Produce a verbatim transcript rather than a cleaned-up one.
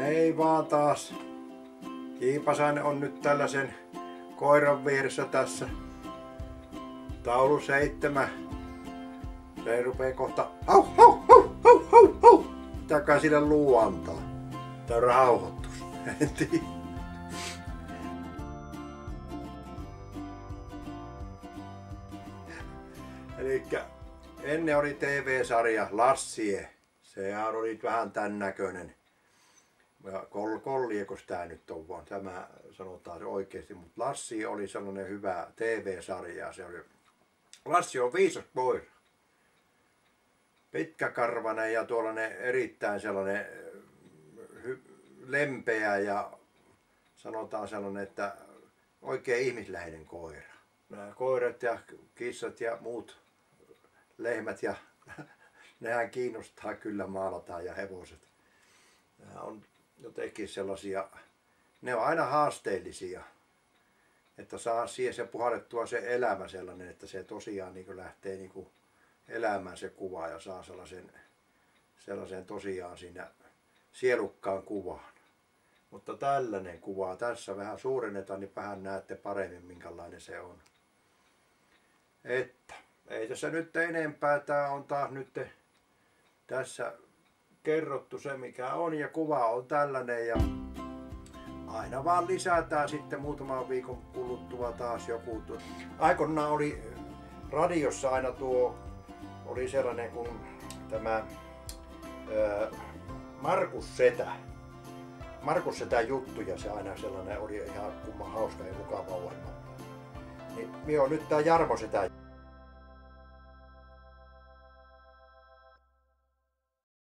Hei vaan taas. Kiipasainen on nyt tällaisen koiran vieressä tässä. Taulu seitsemän. Se rupee kohta au, au, au, au, au, au. Mitäkään sille luu antaa. Tää on rauhoitus. En tiedä. Elikkä ennen oli T V-sarja Lassie. Sehän oli vähän tän näköinen. Kol, kolliekos tää nyt on vaan, tämä sanotaan se oikeesti, mutta Lassie oli sellainen hyvä T V-sarja. Se oli, Lassie on viisas koira. Pitkäkarvainen ja tuollainen erittäin sellainen hy, lempeä ja sanotaan sellainen, että oikein ihmisläheinen koira. Nämä koirat ja kissat ja muut lehmät ja nehän kiinnostaa kyllä maalataan ja hevoset. Nämä on jotenkin sellaisia, ne on aina haasteellisia, että saa siihen se puhallettua se elämä sellainen, että se tosiaan niin lähtee niin elämään se kuva ja saa sellaisen, sellaisen tosiaan siinä sielukkaan kuvan. Mutta tällainen kuva tässä vähän suurennetaan, niin vähän näette paremmin minkälainen se on. Että ei tässä nyt enempää, tää on taas nyt tässä kerrottu se mikä on ja kuva on tällainen ja aina vaan lisätään sitten muutaman viikon kuluttua taas joku. Aikoinaan oli radiossa aina tuo, oli sellainen kuin tämä ää, Markus Setä. Markus Setän juttuja, se aina sellainen oli ihan kumman hauska ja mukava ohjelma. Niin minä on nyt tää Jarmo Setä.